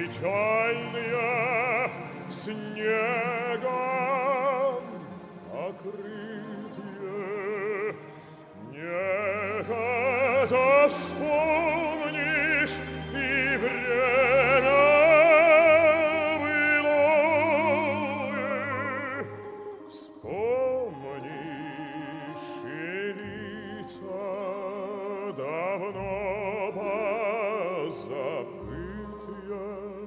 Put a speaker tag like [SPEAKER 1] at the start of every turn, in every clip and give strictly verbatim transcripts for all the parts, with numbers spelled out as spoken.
[SPEAKER 1] печальные снегом покрытые. Некогда вспомнишь и время былое, вспомнишь и лица давно позабытые,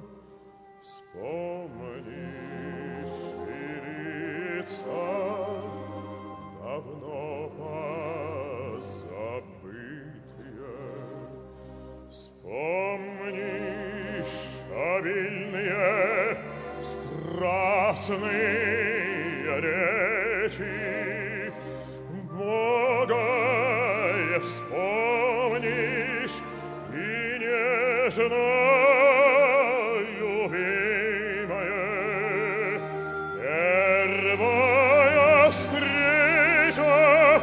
[SPEAKER 1] вспомнишь и лица давно позабытые, вспомнишь обильные страстные речи, многое вспомнишь и нежно любимое. Первая встреча,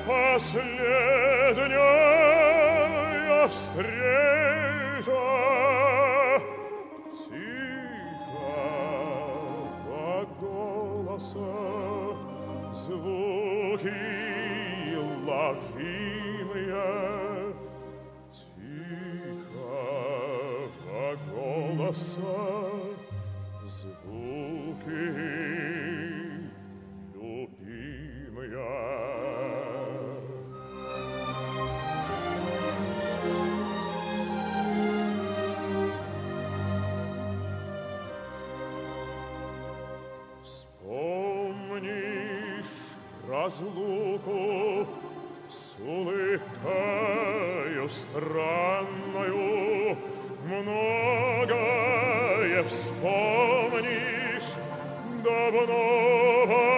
[SPEAKER 1] последняя встреча, тихого голоса звуки ловимые, тихого голоса звуки любимые. Вспомнишь разлуку с улыбкою странною, многое вспомнишь давно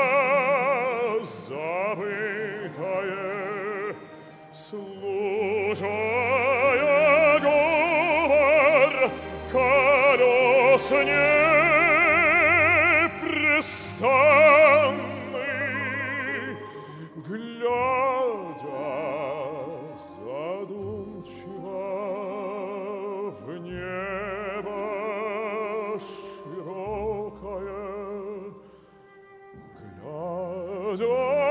[SPEAKER 1] забытое, слушая говор колес непрестанный, глядя задумчиво в небо широкое, глядя